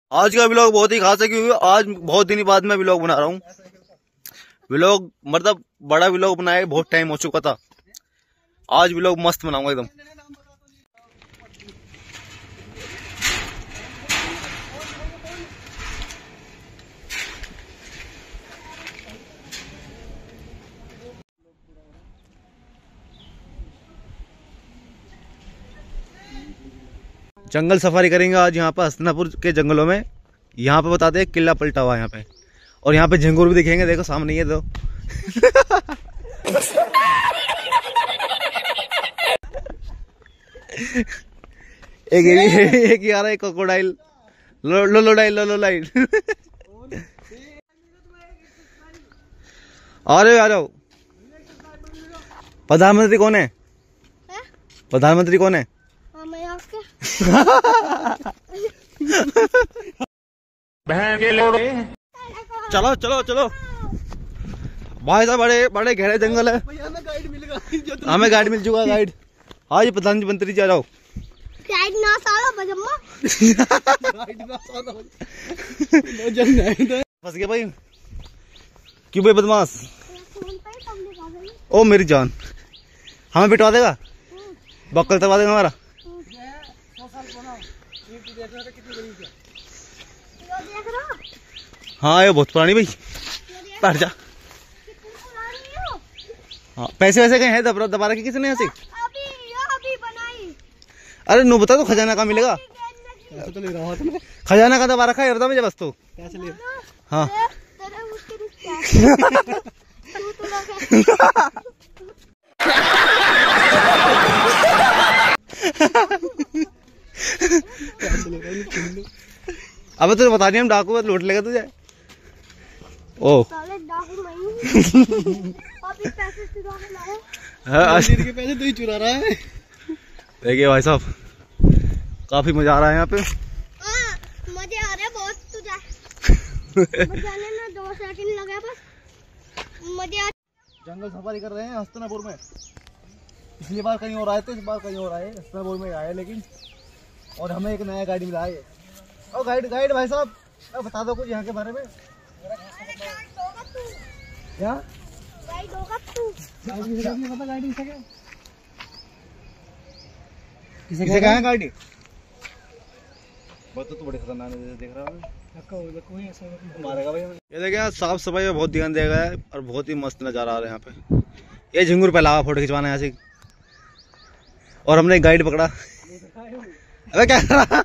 आज का व्लॉग बहुत ही खास है क्योंकि आज बहुत दिन बाद मैं व्लॉग बना रहा हूँ। व्लॉग मतलब बड़ा व्लॉग बनाए बहुत टाइम हो चुका था। आज व्लॉग मस्त बनाऊंगा एकदम। जंगल सफारी करेंगे आज यहाँ पर हस्तिनापुर के जंगलों में। यहाँ पे बताते हैं किला पलटा हुआ है यहाँ पे, और यहाँ पे झिंगुर भी दिखेंगे। देखो सामने ये दो एक आ रहा है क्रोकोडाइल, लोलोडाइल। अरे आ जाओ। प्रधानमंत्री कौन है? प्रधानमंत्री कौन है? चलो चलो चलो भाई साहब, बड़े बड़े गहरे जंगल है। हमें गाइड मिल चुका। गाइड हाँ जी, प्रधानमंत्री जी आ जाओ। गाइड ना साला फंस गया भाई। क्यों भाई बदमाश? ओ मेरी जान, हमें बिठवा देगा? बक्कल करवा देगा हमारा। हाँ ये बहुत पुरानी भाई। बैठ जा। हाँ पैसे वैसे कहीं है? दबा रखी किसने ऐसे? अभी बनाई। अरे नो बता तो खजाना कहाँ मिलेगा? तो ले रहा हूँ। खजाना का दबा रखा है हरदा में बस। तो हाँ अब तुझे बता नहीं, हम डाकू लूट लेगा तुझे। ओ के पैसे तू ही चुरा रहा है। देखिए भाई साहब, काफी मजा आ रहा है यहाँ पे। मजे आ रहे हैं बहुत। जाने में 2 सेकंड लगे बस। मजे आ। जंगल सफारी कर रहे हैं हस्तिनापुर में। पिछली बार कहीं और आए थे, इस बार कहीं और आए। हस्तिनापुर में आए लेकिन, और हमें एक नया गाइड मिला है। और गाइड भाई साहब बता दो कुछ यहाँ के बारे में। क्या गाइड होगा तू? पता गाइड किसे कहा है गाइड? बहुत तो बड़े खतरनाक देख रहा हूँ। मारेगा भाई। ये देखिए साफ सफाई में बहुत ध्यान दिया गया है और बहुत ही मस्त नजारा आ रहा है यहाँ पे। ये झिंगुर पे लावा फोटो खिंचवाना है यहाँ से, और हमने एक गाइड पकड़ा। अबे क्या कर रहा?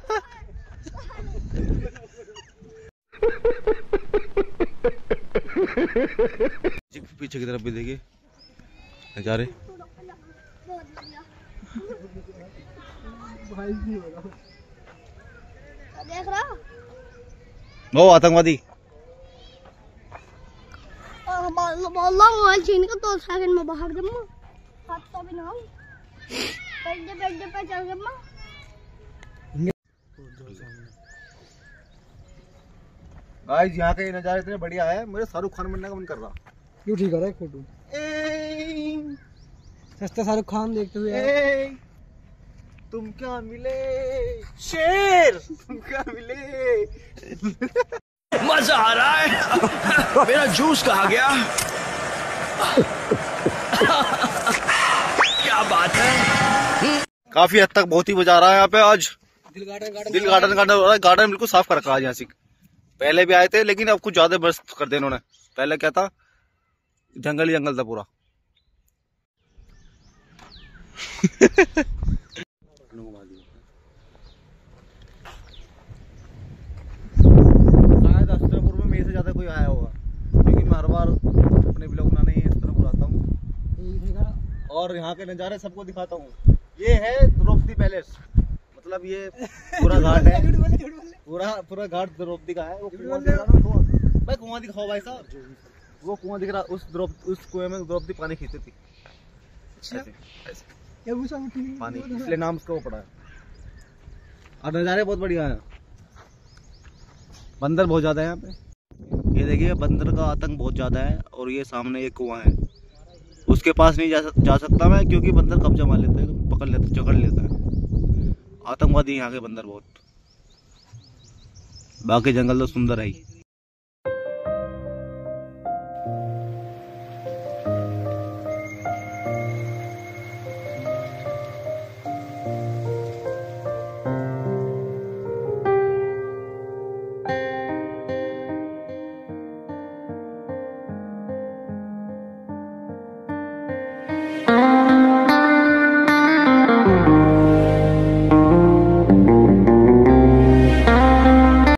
पीछे की तरफ भी देखिए नजारे। देख रहा वो आतंकवादी चीन का 2 सेकंड में बाहर गाइस यहाँ के नजारे इतने बढ़िया है, मुझे शाहरुख खान बनने का मन कर रहा। क्यों ठीक है रहा है फोटो? सस्ता शाहरुख खान देखते हुए। तुम क्या मिले शेर, तुम क्या मिले। मजा आ रहा है। मेरा जूस कहाँ गया? क्या बात है। काफी हद तक बहुत ही मजा आ रहा है यहाँ पे आज। दिल गार्डन हो रहा है। गार्डन बिल्कुल साफ कर रखा है आज यहाँ से। पहले भी आए थे लेकिन अब कुछ ज्यादा मस्त कर दिया इन्होंने। पहले क्या था, जंगल ही जंगल था पूरा। शायद हस्तिनापुर में मेरे से ज्यादा कोई आया होगा, क्योंकि मैं हर बार अपने व्लॉग बनाने हस्तिनापुर आता हूँ और यहाँ के नज़ारे सबको दिखाता हूँ। ये है द्रौपदी पैलेस, मतलब ये पूरा घाट है। पूरा घाट द्रौपदी का है। वो कुआं दिख रहा ना, भाई कुआं दिखाओ भाई साहब। वो कुआं दिख रहा, उस कुएं में द्रौपदी पानी खींचती थी। पानी, इसलिए नाम उसका वो पड़ा है। और नज़ारे बहुत बढ़िया है। बंदर बहुत ज्यादा है यहाँ पे। ये देखिए बंदर का आतंक बहुत ज्यादा है। और ये सामने एक कुआं है, उसके पास नहीं जा सकता मैं, क्योंकि बंदर कब्जा मार लेते हैं, पकड़ लेते, चकड़ लेता है। आतंकवादी यहाँ के बंदर बहुत। बाकी जंगल तो सुंदर है ही।